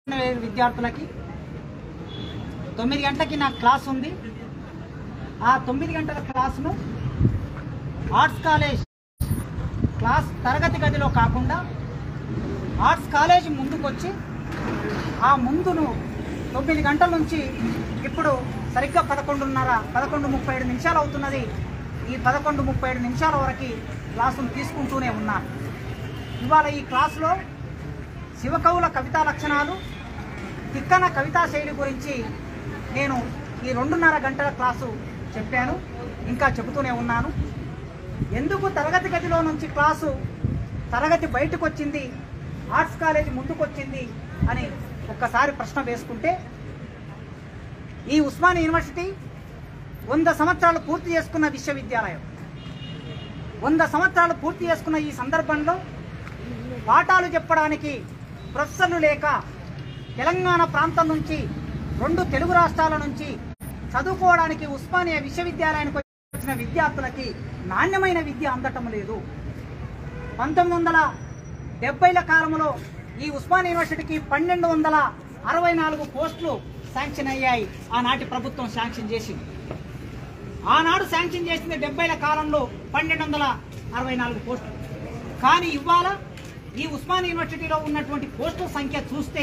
విద్యార్థులకి 9 గంటలకి నా క్లాస్ ఉంది. ఆ 9 గంటల క్లాసును ఆర్ట్స్ కాలేజ్ క్లాస్ తరగతి గదిలో కాకుండా ఆర్ట్స్ కాలేజ్ ముందుకొచ్చి ఆ ముందును 9 గంటల నుంచి ఇప్పుడు సరిగ్గా 11:30 నిమిషాలు అవుతున్నది. ఈ 11:37 నిమిషాల వరకు క్లాసును తీసుకుంటూనే ఉన్నాను. ఇవాళ ఈ క్లాసులో శివకవుల కవితా లక్షణాలు, తిక్కన కవితా శైలి గురించి నేను ఈ 2:30 గంటల క్లాసు చెప్పాను, ఇంకా చెబుతూనే ఉన్నాను. ఎందుకు తరగతి గదిలో నుంచి క్లాసు తరగతి బయటకు వచ్చింది, ఆర్ట్స్ కాలేజీ ముందుకు వచ్చింది అని ఒక్కసారి ప్రశ్న వేసుకుంటే, ఈ ఉస్మానియా యూనివర్సిటీ 100 సంవత్సరాలు పూర్తి చేసుకున్న విశ్వవిద్యాలయం. 100 సంవత్సరాలు పూర్తి చేసుకున్న ఈ సందర్భంలో పాఠాలు చెప్పడానికి ప్రొఫెసర్లు లేక తెలంగాణ ప్రాంతం నుంచి 2 తెలుగు రాష్ట్రాల నుంచి చదువుకోవడానికి ఉస్మానియా విశ్వవిద్యాలయానికి వచ్చిన విద్యార్థులకి నాణ్యమైన విద్య అందటం లేదు. 1970ల కాలంలో ఈ ఉస్మానియా యూనివర్సిటీకి 1264 పోస్టులు శాంక్షన్ అయ్యాయి. ఆనాటి ప్రభుత్వం శాంక్షన్ చేసింది. ఆనాడు శాంక్షన్ చేసింది 70ల కాలంలో 1264 పోస్టులు. కానీ ఇవాళ ఈ ఉస్మానియా యూనివర్సిటీలో ఉన్నటువంటి పోస్టుల సంఖ్య చూస్తే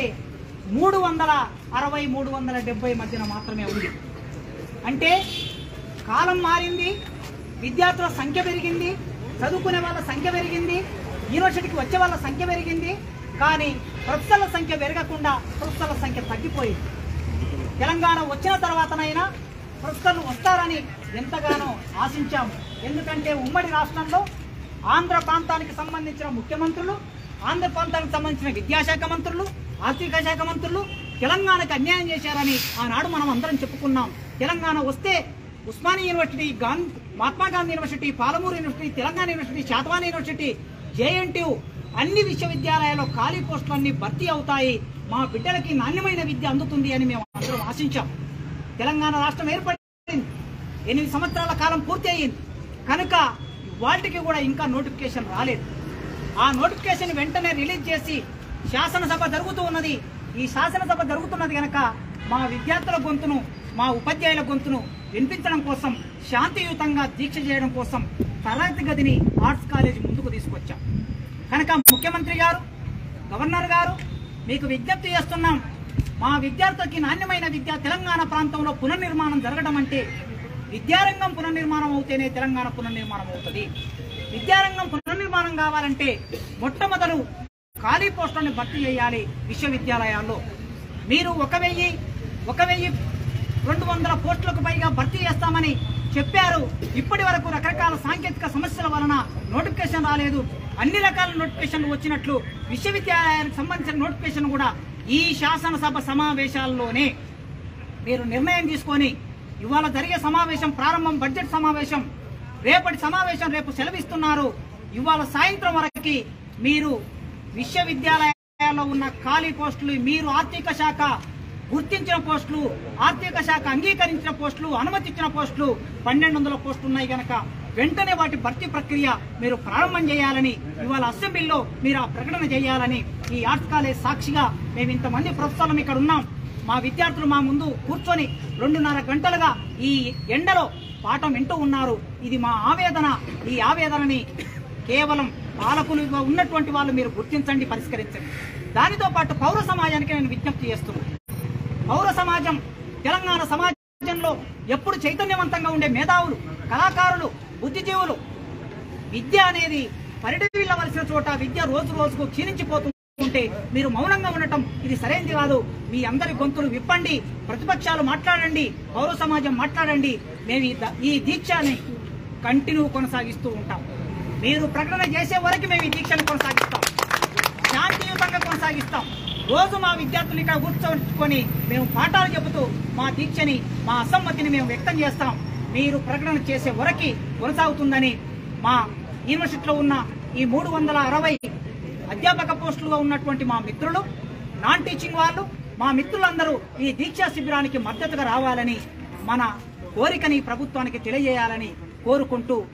360, 370 మధ్యన మాత్రమే ఉంది. అంటే కాలం మారింది, విద్యార్థుల సంఖ్య పెరిగింది, చదువుకునే వాళ్ళ సంఖ్య పెరిగింది, యూనివర్సిటీకి వచ్చే వాళ్ళ సంఖ్య పెరిగింది. కానీ ప్రొఫెసర్ల సంఖ్య పెరగకుండా ప్రొఫెసర్ల సంఖ్య తగ్గిపోయింది. తెలంగాణ వచ్చిన తర్వాతనైనా ప్రొఫెసర్లు వస్తారని ఎంతగానో ఆశించాము. ఎందుకంటే ఉమ్మడి రాష్ట్రంలో ఆంధ్ర ప్రాంతానికి సంబంధించిన ముఖ్యమంత్రులు, ఆంధ్ర ప్రాంతానికి సంబంధించిన విద్యాశాఖ మంత్రులు, ఆర్థిక శాఖ మంత్రులు తెలంగాణకు అన్యాయం చేశారని ఆనాడు మనం అందరం చెప్పుకున్నాం. తెలంగాణ వస్తే Osmania university, Mahatma Gandhi university, Palamuru university, Telangana university, Satavahana university, JNTU అన్ని విశ్వవిద్యాలయాల్లో ఖాళీ పోస్టులన్నీ భర్తీ అవుతాయి, మా బిడ్డలకి నాణ్యమైన విద్య అందుతుంది అని మేము అందరం ఆశించాం. తెలంగాణ రాష్ట్రం ఏర్పడింది, 8 సంవత్సరాల కాలం పూర్తి అయ్యింది. కనుక వాటికి కూడా ఇంకా నోటిఫికేషన్ రాలేదు. ఆ నోటిఫికేషన్ వెంటనే రిలీజ్ చేసి శాసనసభ జరుగుతూ ఉన్నది. ఈ శాసనసభ జరుగుతున్నది కనుక మా విద్యార్థుల గొంతును, మా ఉపాధ్యాయుల గొంతును వినిపించడం కోసం, శాంతియుతంగా దీక్ష చేయడం కోసం తరగతి గదిని ఆర్ట్స్ కాలేజీ ముందుకు తీసుకొచ్చాం. కనుక ముఖ్యమంత్రి గారు, గవర్నర్ గారు మీకు విజ్ఞప్తి చేస్తున్నాం, మా విద్యార్థులకి నాణ్యమైన విద్య తెలంగాణ ప్రాంతంలో పునర్నిర్మాణం జరగడం అంటే విద్యారంగం పునర్నిర్మాణం అవుతేనే తెలంగాణ పునర్నిర్మాణం అవుతుంది. విద్యారంగం పునర్నిర్మాణం కావాలంటే మొట్టమొదలు ఖాళీ పోస్టులను భర్తీ చేయాలి విశ్వవిద్యాలయాల్లో. మీరు 1200 పోస్టులకు పైగా భర్తీ చేస్తామని చెప్పారు. ఇప్పటి వరకు రకరకాల సాంకేతిక సమస్యల వలన నోటిఫికేషన్ రాలేదు. అన్ని రకాల నోటిఫికేషన్లు వచ్చినట్లు విశ్వవిద్యాలయానికి సంబంధించిన నోటిఫికేషన్ కూడా ఈ శాసనసభ సమావేశాల్లోనే మీరు నిర్ణయం తీసుకొని, ఇవాళ జరిగే సమావేశం ప్రారంభం బడ్జెట్ సమావేశం, రేపటి సమావేశం రేపు సెలవిస్తున్నారు. ఇవాళ సాయంత్రం వరకు మీరు విశ్వవిద్యాలయాల్లో ఉన్న ఖాళీ పోస్టులు, మీరు ఆర్థిక శాఖ గుర్తించిన పోస్టులు, ఆర్థిక శాఖ అంగీకరించిన పోస్టులు, అనుమతించిన పోస్టులు 1200 పోస్టులు ఉన్నాయి కనుక వెంటనే వాటి భర్తీ ప్రక్రియ మీరు ప్రారంభం చేయాలని, ఇవాళ అసెంబ్లీలో మీరు ఆ ప్రకటన చేయాలని ఈ ఆర్ట్స్ కాలేజ్ సాక్షిగా మేము ఇంతమంది ప్రొఫెసర్లు ఇక్కడ ఉన్నాం. మా విద్యార్థులు మా ముందు కూర్చొని 2:30 గంటలుగా ఈ ఎండలో పాఠం వింటూ ఉన్నారు. ఇది మా ఆవేదన. ఈ ఆవేదనని కేవలం పాలకులుగా ఉన్నటువంటి వాళ్ళు మీరు గుర్తించండి, పరిష్కరించండి. దానితో పాటు పౌర సమాజానికి నేను విజ్ఞప్తి చేస్తున్నాను. పౌర సమాజం, తెలంగాణ సమాజంలో ఎప్పుడు చైతన్యవంతంగా ఉండే మేధావులు, కళాకారులు, బుద్ధిజీవులు, విద్య అనేది పరిడివిల్లవలసిన చోట విద్య రోజు రోజుకు క్షీణించిపోతుంటే మీరు మౌనంగా ఉండటం ఇది సరైనది కాదు. మీ అందరి గొంతులు విప్పండి, ప్రతిపక్షాలు మాట్లాడండి, పౌర సమాజం మాట్లాడండి. మేము ఈ దీక్షని కంటిన్యూ కొనసాగిస్తూ ఉంటాం. మీరు ప్రకటన చేసే వరకు మేము ఈ దీక్షను కొనసాగిస్తాం, శాంతియుతంగా కొనసాగిస్తాం. రోజు మా విద్యార్థులు ఇక్కడ కూర్చోని మేము పాఠాలు చెబుతూ మా దీక్షని, మా అసమ్మతిని మేము వ్యక్తం చేస్తాం. మీరు ప్రకటన చేసే వరకు కొనసాగుతుందని మా యూనివర్సిటీలో ఉన్న ఈ 360 అధ్యాపక పోస్టులుగా ఉన్నటువంటి మా మిత్రులు, నాన్ టీచింగ్ వాళ్ళు, మా మిత్రులందరూ ఈ దీక్షా శిబిరానికి మద్దతుగా రావాలని, మన కోరికని ప్రభుత్వానికి తెలియజేయాలని కోరుకుంటూ